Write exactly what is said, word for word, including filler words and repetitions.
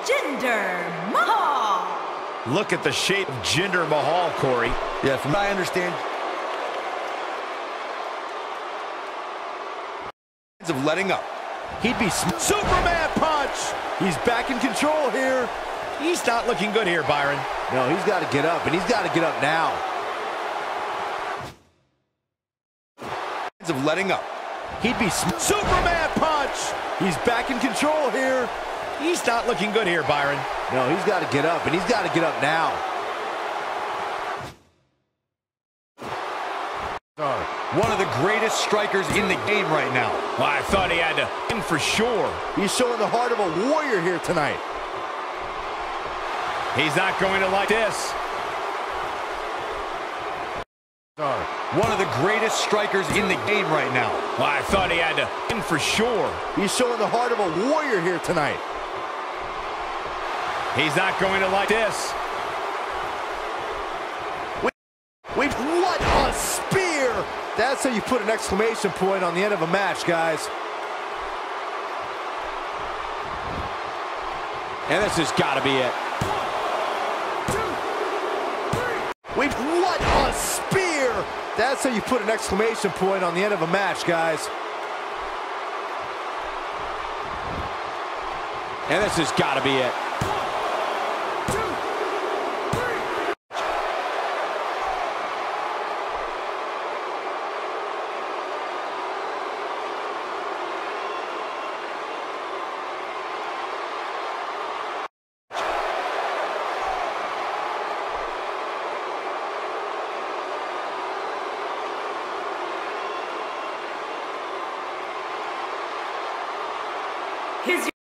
Jinder Mahal. Look at the shape of Jinder Mahal, Corey. Yeah, from what I understand, of letting up. He'd be Superman punch. He's back in control here. He's not looking good here, Byron. No, he's got to get up, and he's got to get up now. Of letting up. He'd be Superman punch. He's back in control here. He's not looking good here, Byron. No, he's got to get up, and he's got to get up now. One of the greatest strikers in the game right now. Well, I thought he had to win for sure. He's showing the heart of a warrior here tonight. He's not going to like this. One of the greatest strikers in the game right now. Well, I thought he had to win for sure. He's showing the heart of a warrior here tonight. He's not going to like this. Wait, what a spear! That's how you put an exclamation point on the end of a match, guys. And this has got to be it. Wait, what a spear! That's how you put an exclamation point on the end of a match, guys. And this has got to be it. His